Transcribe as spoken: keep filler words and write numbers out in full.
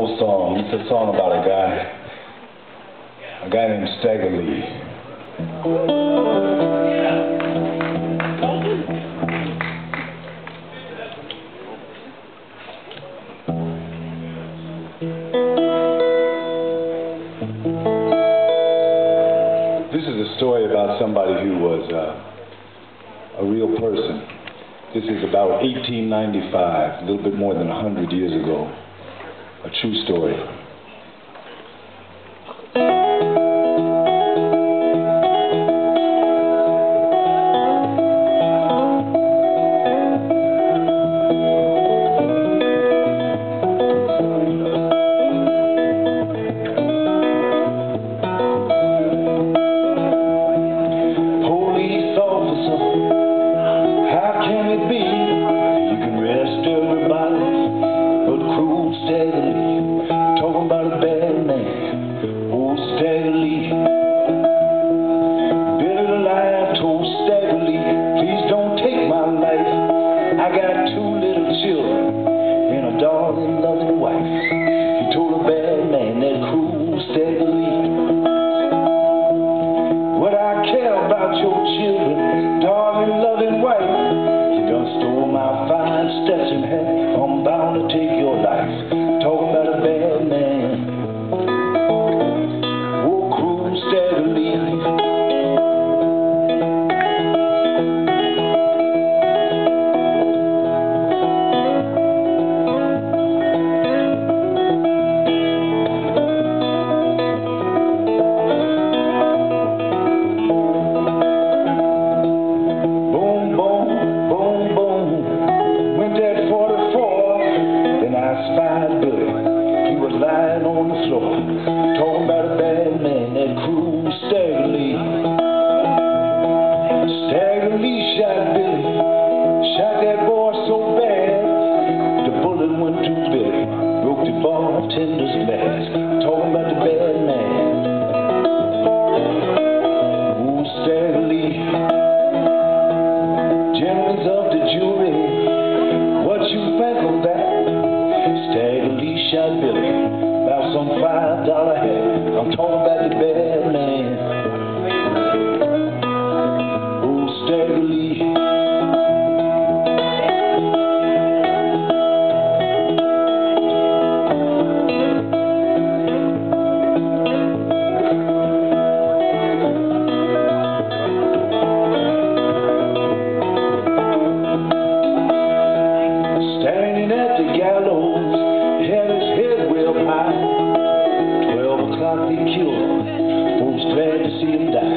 old song. It's a song about a guy, a guy named Stagger Lee. This is a story about somebody who was uh, a real person. This is about eighteen ninety-five, a little bit more than one hundred years ago. A true story. Police officer, how can it be you can arrest everybody but cruel Stagger Lee? Talking about a bad man, old Stagger Lee. Buried alive, told Stagger Lee, please don't take my life. I got two little children and a darling, loving wife. He told a bad man, that cruel Stagger Lee. What I care about your children, darling, loving wife. You done stole my fine Stetson hat, I'm bound to take your life. Talking about a bad man, oh, cruel Stagger Lee. Lying on the floor, talking about a bad man, that cruel Stagger Lee. Stagger Lee shot Billy, shot that boy so bad, the bullet went through Billy, broke the bartender's glass. Talking about the bad man, ooh, Stagger Lee. Gentlemen of the jury, what you think of that? Stagger Lee shot Billy about some five dollar hat. I'm talking about the bad man, old Stagger Lee. Standing at the gallows, had his head well high. Twelve o'clock they killed him, folks glad to see him die.